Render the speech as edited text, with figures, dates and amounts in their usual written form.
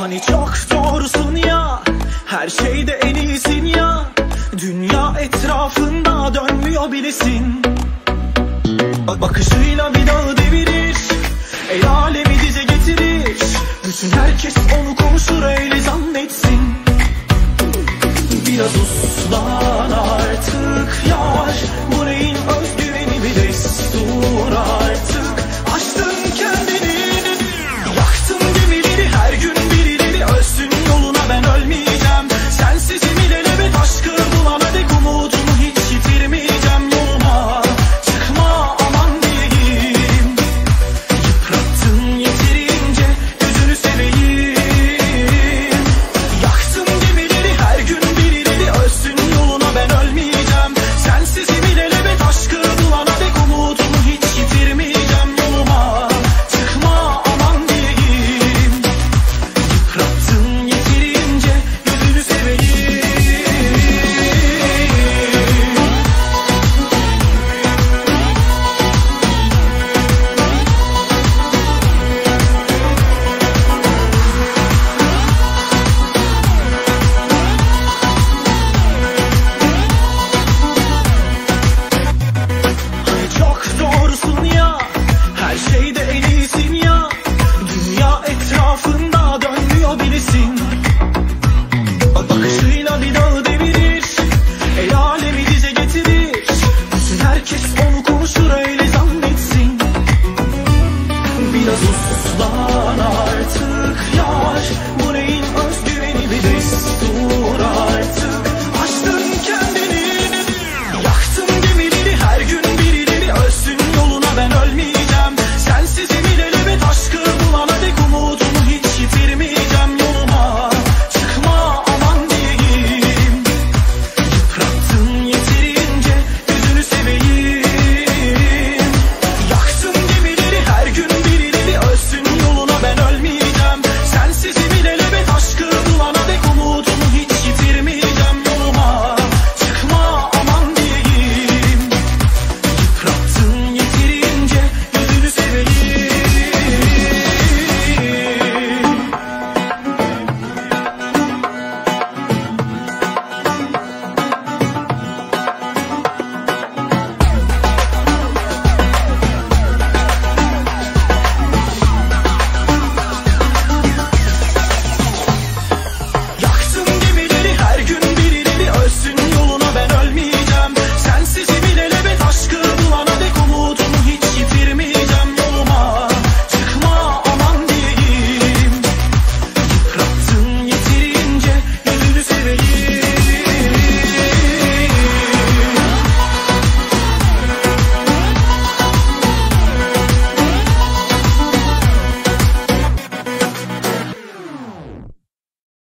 Hani çok doğrusun ya, her şeyde en iyisin ya. Dünya etrafında dönmüyor bilesin. Bakışıyla bir dağı devirir, el alemi dize getirir. Bütün herkes onu konuşur öyle zannetsin. Biraz uslan artık yar, bu neyin özgüveni bir destur artık. Açtın kendini, yaktın gemileri, her gün birileri ölsün yoluna, ben ölmeyeceğim. Sensizim ilelebet aşkı bulana dek umudumu hiç yitirmeyeceğim. Yoluma çıkma aman diyeyim, yıprattın yeterince gözünü seveyim. Yaktın gemileri, her gün birileri ölsün yoluna, ben ölmeyeceğim. Sensizim ilelebet aşkı bulana dek umudumu hiç yitirmeyeceğim. Yoluma çıkma aman diyeyim, yıprattın yeterince gözünü seveyim. Hani çok doğrusun ya, her şeyde en iyisin ya. Dünya etrafında dönmüyor bilesin. Bakışıyla bir dağı devirir, el alemi dize getirir. Bütün herkes